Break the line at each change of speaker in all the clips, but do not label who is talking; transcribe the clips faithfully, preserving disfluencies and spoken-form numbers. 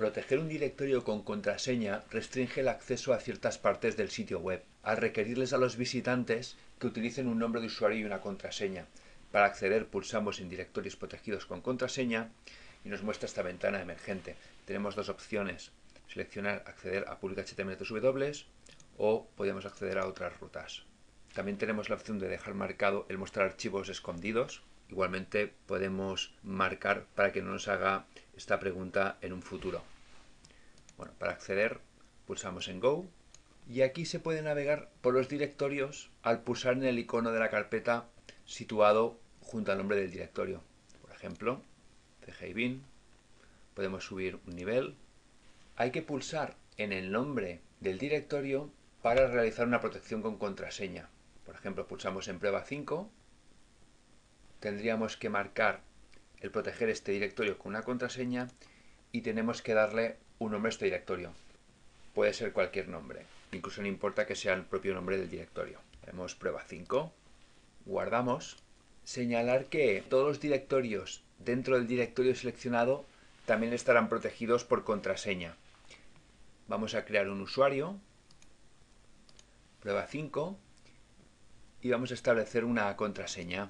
Proteger un directorio con contraseña restringe el acceso a ciertas partes del sitio web, al requerirles a los visitantes que utilicen un nombre de usuario y una contraseña. Para acceder pulsamos en directorios protegidos con contraseña y nos muestra esta ventana emergente. Tenemos dos opciones, seleccionar acceder a public H T M L W o podemos acceder a otras rutas. También tenemos la opción de dejar marcado el mostrar archivos escondidos. Igualmente podemos marcar para que no nos haga esta pregunta en un futuro. Bueno, para acceder pulsamos en Go y aquí se puede navegar por los directorios al pulsar en el icono de la carpeta situado junto al nombre del directorio. Por ejemplo, C G I bin, podemos subir un nivel. Hay que pulsar en el nombre del directorio para realizar una protección con contraseña. Por ejemplo, pulsamos en prueba cinco. Tendríamos que marcar el proteger este directorio con una contraseña y tenemos que darle un nombre a este directorio. Puede ser cualquier nombre, incluso no importa que sea el propio nombre del directorio. Tenemos prueba cinco, guardamos. Señalar que todos los directorios dentro del directorio seleccionado también estarán protegidos por contraseña. Vamos a crear un usuario, prueba cinco, y vamos a establecer una contraseña.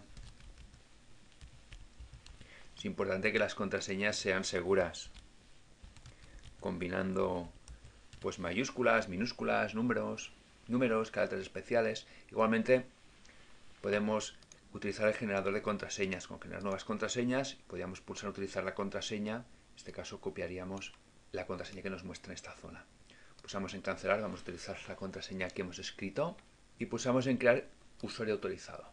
Es importante que las contraseñas sean seguras, combinando pues mayúsculas, minúsculas, números, números, caracteres especiales. Igualmente podemos utilizar el generador de contraseñas, con generar nuevas contraseñas, podríamos pulsar utilizar la contraseña, en este caso copiaríamos la contraseña que nos muestra en esta zona. Pulsamos en cancelar, vamos a utilizar la contraseña que hemos escrito y pulsamos en crear usuario autorizado.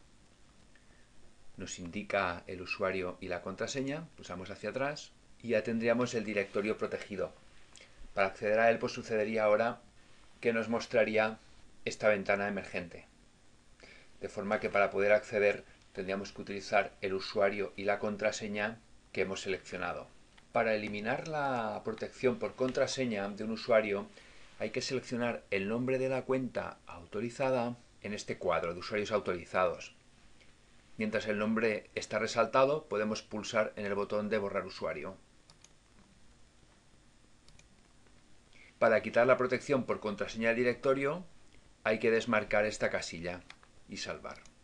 Nos indica el usuario y la contraseña, pulsamos hacia atrás y ya tendríamos el directorio protegido. Para acceder a él pues sucedería ahora que nos mostraría esta ventana emergente. De forma que para poder acceder tendríamos que utilizar el usuario y la contraseña que hemos seleccionado. Para eliminar la protección por contraseña de un usuario hay que seleccionar el nombre de la cuenta autorizada en este cuadro de usuarios autorizados. Mientras el nombre está resaltado, podemos pulsar en el botón de borrar usuario. Para quitar la protección por contraseña del directorio, hay que desmarcar esta casilla y salvar.